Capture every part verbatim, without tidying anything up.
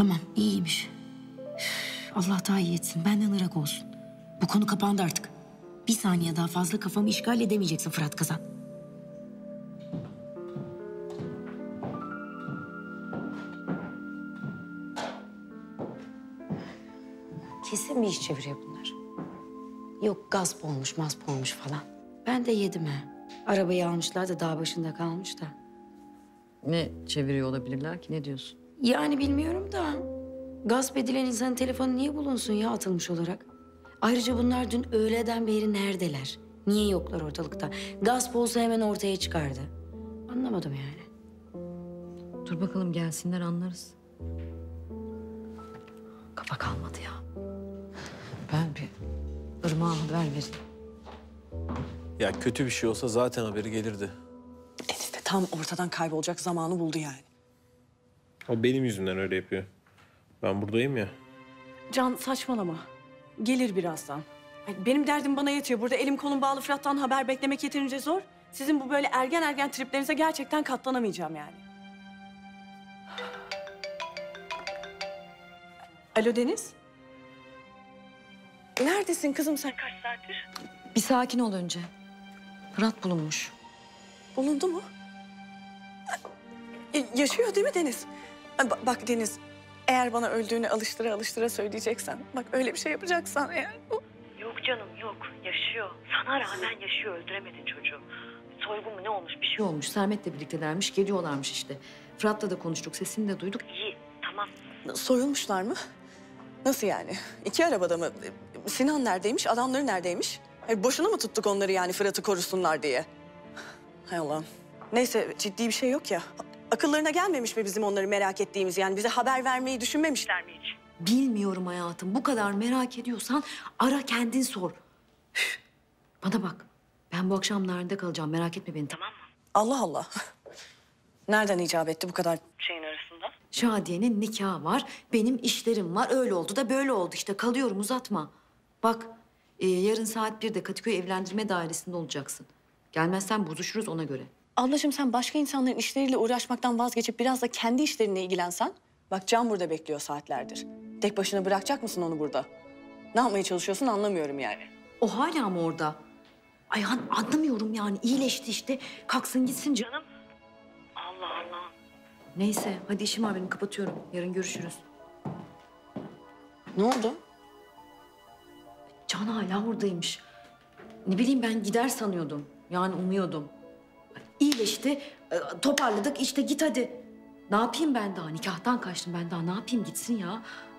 Tamam, iyiymiş. Üf, Allah daha iyi etsin, benden ırak olsun. Bu konu kapandı artık. Bir saniye daha fazla kafamı işgal edemeyeceksin Fırat Kazan. Kesin bir iş çeviriyor bunlar. Yok gasp olmuş, masp olmuş falan. Ben de yedim ha. Arabayı almışlar da dağ başında kalmış da. Ne çeviriyor olabilirler ki? Ne diyorsun? Yani bilmiyorum da gasp edilen insanın telefonu niye bulunsun ya atılmış olarak? Ayrıca bunlar dün öğleden beri neredeler? Niye yoklar ortalıkta? Gasp olsa hemen ortaya çıkardı. Anlamadım yani. Dur bakalım gelsinler anlarız. Kafa kalmadı ya. Ben bir Irmak'a haber vereyim. Ya kötü bir şey olsa zaten haberi gelirdi. Deniz de tam ortadan kaybolacak zamanı buldu yani. O benim yüzümden öyle yapıyor. Ben buradayım ya. Can saçmalama. Gelir birazdan. Ay, benim derdim bana yetiyor. Burada elim kolum bağlı Fırat'tan haber beklemek yeterince zor. Sizin bu böyle ergen ergen triplerinize gerçekten katlanamayacağım yani. Alo Deniz. Neredesin kızım sen kaç saattir? Bir sakin ol önce. Fırat bulunmuş. Bulundu mu? E, yaşıyor değil mi Deniz? Ba- bak Deniz, eğer bana öldüğünü alıştıra alıştıra söyleyeceksen... ...bak öyle bir şey yapacaksan eğer... Yok canım yok. Yaşıyor. Sana rağmen yaşıyor. Öldüremedin çocuğu. Soygun mu ne olmuş bir şey Ne olmuş? Sermet'le birliktelermiş, geliyorlarmış işte. Fırat'la da konuştuk, sesini de duyduk. İyi. Tamam. Soyulmuşlar mı? Nasıl yani? İki arabada mı? Sinan neredeymiş, adamları neredeymiş? Hayır, boşuna mı tuttuk onları yani Fırat'ı korusunlar diye? Hay Allah. Neyse ciddi bir şey yok ya. Akıllarına gelmemiş mi bizim onları merak ettiğimiz yani? Bize haber vermeyi düşünmemişler mi hiç? Bilmiyorum hayatım. Bu kadar merak ediyorsan ara kendin sor. Üf. Bana bak. Ben bu akşam nerede kalacağım? Merak etme beni, tamam mı? Allah Allah. Nereden icap etti bu kadar? Şeyin arasında. Şadiye'nin nikahı var. Benim işlerim var. Öyle oldu da böyle oldu işte. Kalıyorum, uzatma. Bak e, yarın saat birde Kadıköy Evlendirme Dairesi'nde olacaksın. Gelmezsen bozuşuruz ona göre. Ablacığım sen başka insanların işleriyle uğraşmaktan vazgeçip biraz da kendi işlerine ilgilensen. Bak Can burada bekliyor saatlerdir. Tek başına bırakacak mısın onu burada? Ne yapmaya çalışıyorsun anlamıyorum yani. O hala mı orada? Ay an- anlamıyorum yani. İyileşti işte. Kalksın gitsin canım. Canım. Allah Allah. Neyse hadi işim var benim, kapatıyorum. Yarın görüşürüz. Ne oldu? Can hala oradaymış. Ne bileyim ben gider sanıyordum. Yani umuyordum. İyileşti, e, toparladık işte git hadi. Ne yapayım ben daha? Nikahtan kaçtım ben daha. Ne yapayım, gitsin ya.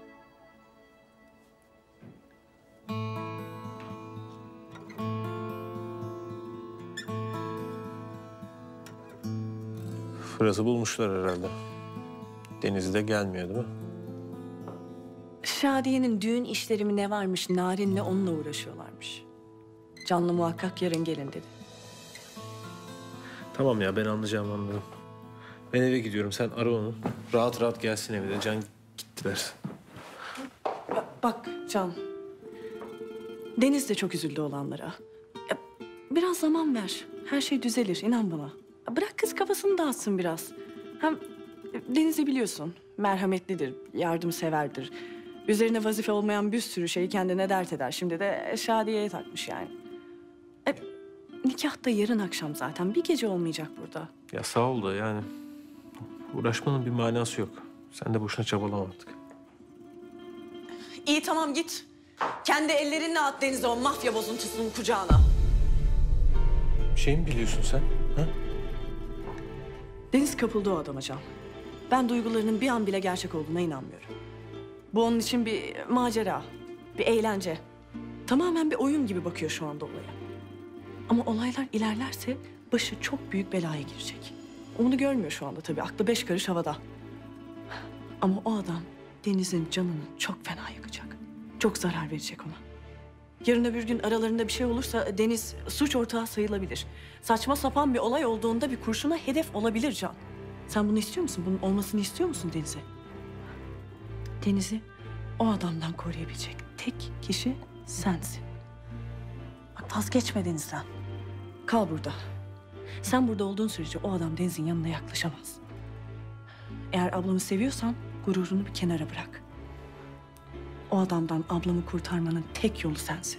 Fırat'ı bulmuşlar herhalde. Deniz'de gelmiyor değil mi? Şadiye'nin düğün işleri mi ne varmış Narin'le onunla uğraşıyorlarmış. Canlı muhakkak yarın gelin dedi. Tamam ya, ben anlayacağım, anladım. Ben eve gidiyorum, sen ara onu. Rahat rahat gelsin eve de. Can gitti dersin. Ba- Bak Can, Deniz de çok üzüldü olanlara. Ya, biraz zaman ver, her şey düzelir, inan bana. Ya, bırak kız kafasını dağıtsın biraz. Hem e, Deniz'i biliyorsun, merhametlidir, yardımseverdir. Üzerine vazife olmayan bir sürü şeyi kendine dert eder. Şimdi de Şadiye'ye takmış yani. E, nikah da yarın akşam zaten, bir gece olmayacak burada. Ya sağ ol da yani uğraşmanın bir manası yok. Sen de boşuna çabalama artık. İyi tamam git. Kendi ellerinle at Deniz'e o mafya bozuntusunun kucağına. Bir şey mi biliyorsun sen? Ha? Deniz kapıldı o adama Can. Ben duygularının bir an bile gerçek olduğuna inanmıyorum. Bu onun için bir macera, bir eğlence. Tamamen bir oyun gibi bakıyor şu anda olaya. Ama olaylar ilerlerse başı çok büyük belaya girecek. Onu görmüyor şu anda tabii, aklı beş karış havada. Ama o adam Deniz'in canını çok fena yakacak. Çok zarar verecek ona. Yarın öbür gün aralarında bir şey olursa Deniz suç ortağı sayılabilir. Saçma sapan bir olay olduğunda bir kurşuna hedef olabilir Can. Sen bunu istiyor musun? Bunun olmasını istiyor musun Deniz'e? Deniz'i o adamdan koruyabilecek tek kişi sensin. Bak vazgeçme Deniz'den. Kal burada. Sen burada olduğun sürece o adam Deniz'in yanına yaklaşamaz. Eğer ablamı seviyorsan gururunu bir kenara bırak. O adamdan ablamı kurtarmanın tek yolu sensin.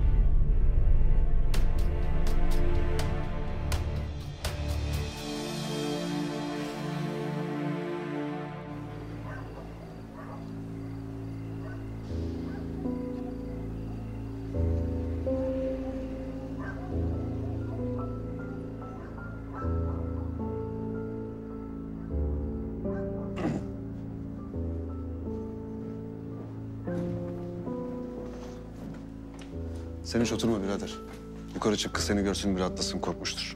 Sen hiç oturma birader. Yukarı çık, kız seni görsün, bir rahatlasın, korkmuştur.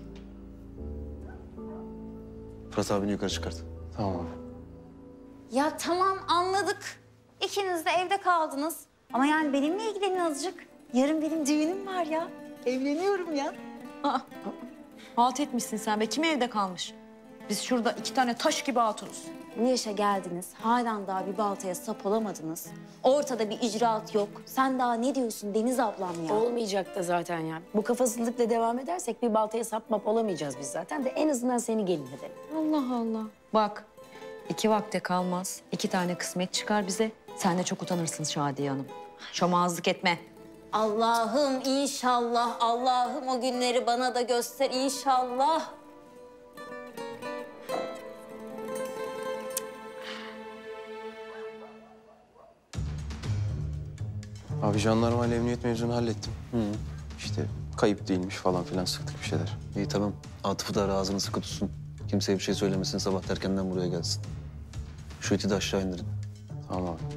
Fırat abini yukarı çıkart. Tamam abi. Ya tamam anladık. İkiniz de evde kaldınız. Ama yani benimle ilgilenin azıcık. Yarın benim düğünüm var ya. Evleniyorum ya. Halt etmişsin sen be. Kim evde kalmış? Biz şurada iki tane taş gibi hatunuz. Bu yaşa geldiniz. Halen daha bir baltaya sap olamadınız. Ortada bir icraat yok. Sen daha ne diyorsun Deniz ablam ya? Olmayacak da zaten ya. Bu kafasızlıkla devam edersek bir baltaya sapmap olamayacağız biz zaten de en azından seni gelin edelim. Allah Allah. Bak, iki vakte kalmaz. İki tane kısmet çıkar bize. Sen de çok utanırsın Şadiye Hanım. Şomazlık etme. Allah'ım inşallah. Allah'ım o günleri bana da göster inşallah. Abi jandarmayla emniyet mevzunu hallettim. Hı. İşte kayıp değilmiş falan filan sıktık bir şeyler. İyi tamam. Atıf'ı da ara, ağzını sıkı tutsun. Kimseye bir şey söylemesin, sabah erkenden buraya gelsin. Şu iti de aşağı indirin. Tamam abi.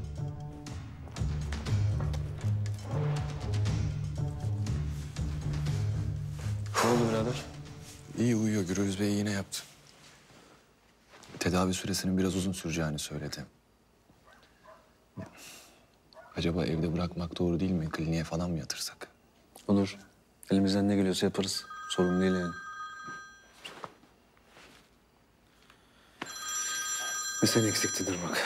Ne oldu birader? İyi uyuyor. Gürbüz Bey yine yaptı. Tedavi süresinin biraz uzun süreceğini söyledi. Acaba evde bırakmak doğru değil mi? Kliniğe falan mı yatırsak? Olur. Elimizden ne geliyorsa yaparız. Sorun değil yani. Bir sen eksiktin Irmak.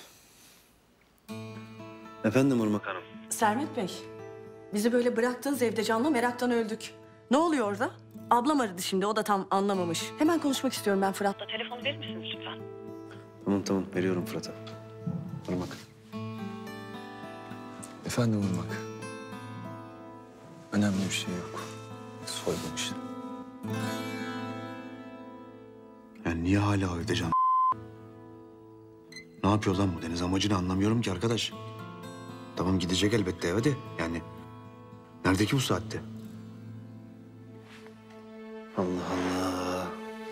Efendim Irmak Hanım. Sermet Bey, bizi böyle bıraktığınız evde canla meraktan öldük. Ne oluyor orada? Ablam aradı şimdi, o da tam anlamamış. Hemen konuşmak istiyorum ben Fırat'la. Telefonu verir misiniz lütfen? Tamam tamam, veriyorum Fırat'a. Irmak. Efendim Irmak. Önemli bir şey yok. Soygun işte. Yani niye hala o evde can? Ne yapıyor lan bu Deniz? Amacını anlamıyorum ki arkadaş. Tamam gidecek elbette eve de yani. Nerede ki bu saatte? Allah Allah.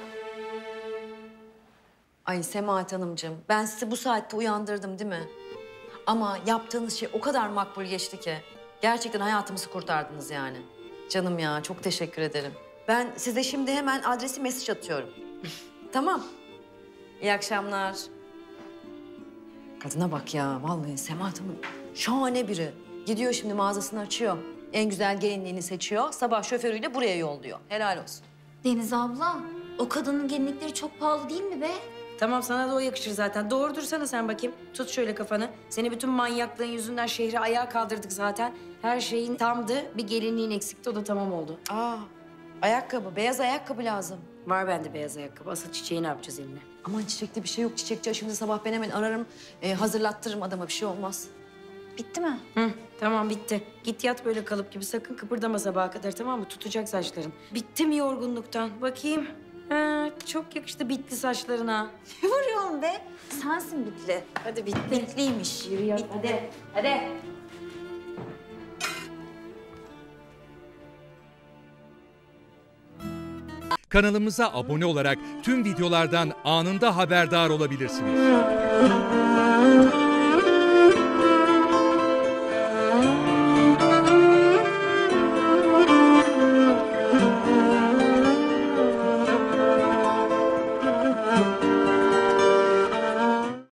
Ay Semahat Hanımcığım, ben sizi bu saatte uyandırdım değil mi? Ama yaptığınız şey o kadar makbul geçti ki. Gerçekten hayatımızı kurtardınız yani. Canım ya, çok teşekkür ederim. Ben size şimdi hemen adresi mesaj atıyorum. Tamam. İyi akşamlar. Kadına bak ya, vallahi Semahat Hanım şahane biri. Gidiyor şimdi mağazasını açıyor. En güzel gelinliğini seçiyor. Sabah şoförüyle buraya yolluyor. Helal olsun. Deniz abla, o kadının gelinlikleri çok pahalı değil mi be? Tamam sana da o yakışır zaten. Doğru dursana sen bakayım. Tut şöyle kafanı. Seni bütün manyaklığın yüzünden şehri ayağa kaldırdık zaten. Her şeyin tamdı. Bir gelinliğin eksikti, o da tamam oldu. Aa, ayakkabı, beyaz ayakkabı lazım. Var bende beyaz ayakkabı. Asıl çiçeği ne yapacağız eline? Aman çiçekli bir şey yok. Çiçekçi şimdi sabah ben hemen ararım. E, hazırlattırırım adama, bir şey olmaz. Bitti mi? Hı, tamam bitti. Git yat böyle kalıp gibi. Sakın kıpırdama sabaha kadar, tamam mı? Tutacak saçların. Bitti mi yorgunluktan? Bakayım. Ha, çok yakıştı bitti saçlarına. Vuruyorum be. Sensin bitli. Hadi bitti. Bitliymiş. Yürü yat hadi. Hadi. Kanalımıza abone olarak tüm videolardan anında haberdar olabilirsiniz.